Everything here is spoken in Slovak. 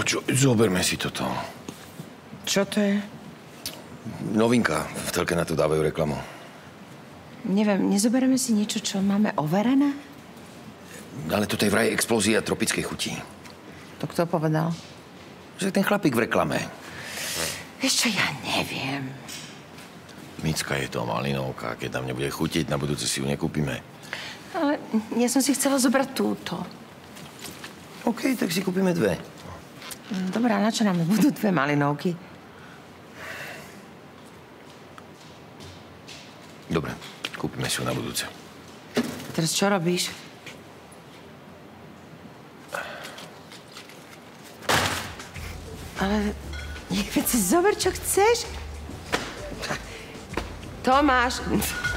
Počuj, zoberme si toto. Čo to je? Novinka. V telke na to dávajú reklamu. Neviem, nezoberieme si niečo, čo máme overené? Ale toto je vraj explózia tropickej chuti. To kto povedal? Že ten chlapík v reklame. Vieš čo, ja neviem. Micka, je to malinovka. Keď nám nebude chutiť, na budúce si ju nekúpime. Ale ja som si chcela zobrať túto. OK, tak si kúpime dve. Dobre, a na čo nám budú dve malinovky? Dobre, kúpime si ju na budúce. Teraz čo robíš? Ale nech si zober, čo chceš. Tomáš...